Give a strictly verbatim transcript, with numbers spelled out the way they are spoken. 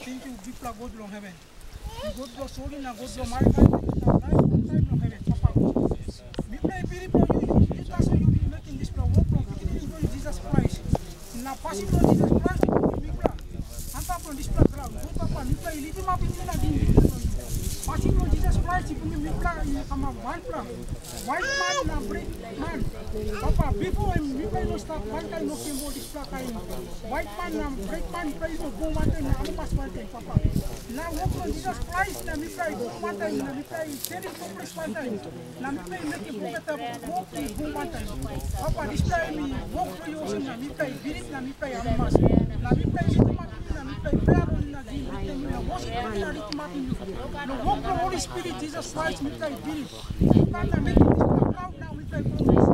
thank you, big God long heaven. God bless sorry na God bless my life, time long heaven, Papa. We pray, we pray, you, you that's why you be making this plan, walk from beginning to Jesus Christ. Now passing on Jesus Christ, we pray. Anta from this plan, go Papa, we pray, lead him up in the day. Passing on Jesus Christ, you can make plan, you come up one plan. White man na break man. Papa, before him, we pray no stop one time no came this plan. White man na break man, pray no go one time, na pass one time, Papa. Now walk on Jesus Christ, na we pray go one time, na we pray very complex one time. Na we pray make it better, walk go one time. Papa, this time we walk for you, na we pray virit, na we pray amas. Na we pray na we pray prayer on na we pray na worship na ritmatin. No walk the Holy Spirit, Jesus Christ, we pray virit. Na make it now we pray.